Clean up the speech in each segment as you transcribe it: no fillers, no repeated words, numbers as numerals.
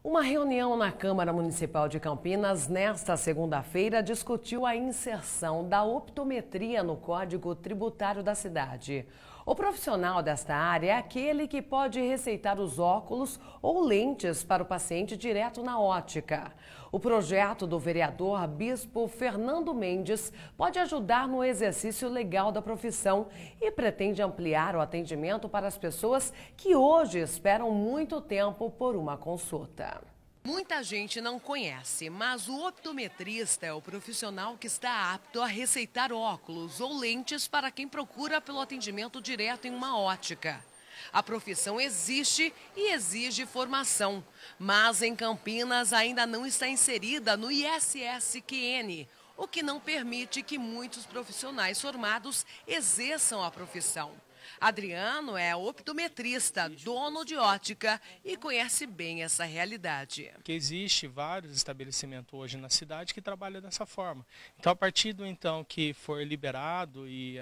Uma reunião na Câmara Municipal de Campinas nesta segunda-feira discutiu a inserção da optometria no Código Tributário da cidade. O profissional desta área é aquele que pode receitar os óculos ou lentes para o paciente direto na ótica. O projeto do vereador Bispo Fernando Mendes pode ajudar no exercício legal da profissão e pretende ampliar o atendimento para as pessoas que hoje esperam muito tempo por uma consulta. Muita gente não conhece, mas o optometrista é o profissional que está apto a receitar óculos ou lentes para quem procura pelo atendimento direto em uma ótica. A profissão existe e exige formação, mas em Campinas ainda não está inserida no ISSQN, o que não permite que muitos profissionais formados exerçam a profissão. Adriano é optometrista, dono de ótica e conhece bem essa realidade. Que existe vários estabelecimentos hoje na cidade que trabalham dessa forma. Então, a partir do que for liberado e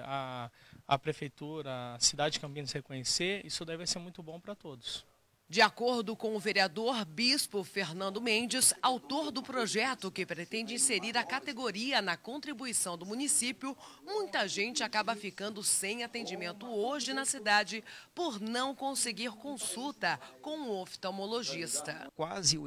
a prefeitura, a cidade de Campinas reconhecer, isso deve ser muito bom para todos. De acordo com o vereador Bispo Fernando Mendes, autor do projeto que pretende inserir a categoria na contribuição do município, muita gente acaba ficando sem atendimento hoje na cidade por não conseguir consulta com um oftalmologista. Quase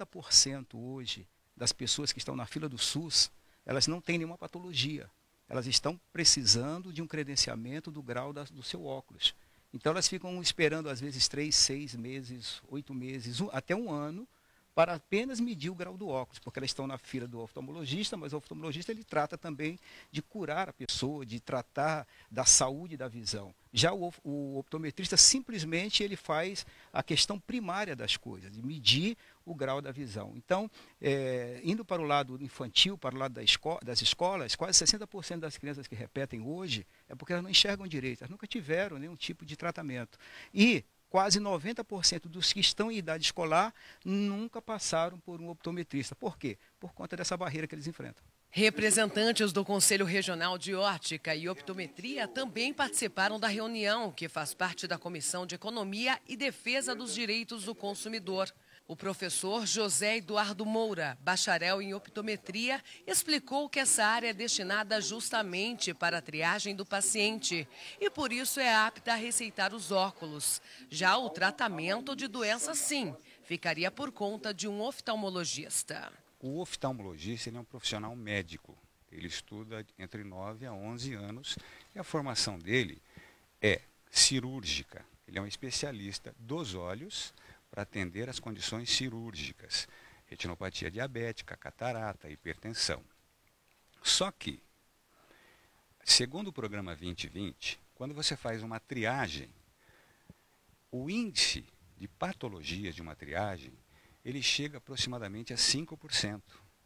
80% hoje das pessoas que estão na fila do SUS, elas não têm nenhuma patologia. Elas estão precisando de um credenciamento do grau do seu óculos. Então elas ficam esperando às vezes 3, 6 meses, 8 meses, até um ano, para apenas medir o grau do óculos, porque elas estão na fila do oftalmologista, mas o oftalmologista ele trata também de curar a pessoa, de tratar da saúde da visão. Já o optometrista simplesmente ele faz a questão primária das coisas, de medir o grau da visão. Então, indo para o lado infantil, para o lado das escolas, quase 60% das crianças que repetem hoje é porque elas não enxergam direito, elas nunca tiveram nenhum tipo de tratamento. E quase 90% dos que estão em idade escolar nunca passaram por um optometrista. Por quê? Por conta dessa barreira que eles enfrentam. Representantes do Conselho Regional de Ótica e Optometria também participaram da reunião, que faz parte da Comissão de Economia e Defesa dos Direitos do Consumidor. O professor José Eduardo Moura, bacharel em optometria, explicou que essa área é destinada justamente para a triagem do paciente e por isso é apta a receitar os óculos. Já o tratamento de doenças, sim, ficaria por conta de um oftalmologista. O oftalmologista ele é um profissional médico. Ele estuda entre 9 a 11 anos e a formação dele é cirúrgica. Ele é um especialista dos olhos para atender as condições cirúrgicas, retinopatia diabética, catarata, hipertensão. Só que, segundo o programa 2020, quando você faz uma triagem, o índice de patologia de uma triagem, ele chega aproximadamente a 5%.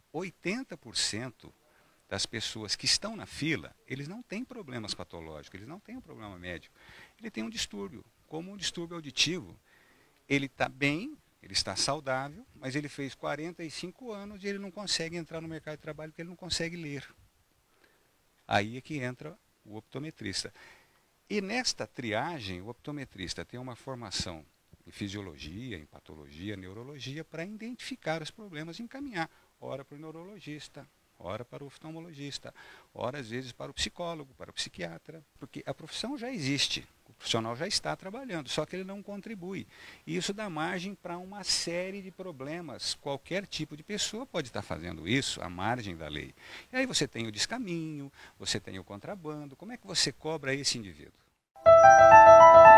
80% das pessoas que estão na fila, eles não têm problemas patológicos, eles não têm um problema médico. Ele tem um distúrbio, como um distúrbio auditivo. Ele está bem, ele está saudável, mas ele fez 45 anos e ele não consegue entrar no mercado de trabalho porque ele não consegue ler. Aí é que entra o optometrista. E nesta triagem, o optometrista tem uma formação em fisiologia, em patologia, neurologia, para identificar os problemas e encaminhar. Ora para o neurologista, ora para o oftalmologista, ora às vezes para o psicólogo, para o psiquiatra, porque a profissão já existe. O profissional já está trabalhando, só que ele não contribui. E isso dá margem para uma série de problemas. Qualquer tipo de pessoa pode estar fazendo isso à margem da lei. E aí você tem o descaminho, você tem o contrabando. Como é que você cobra esse indivíduo?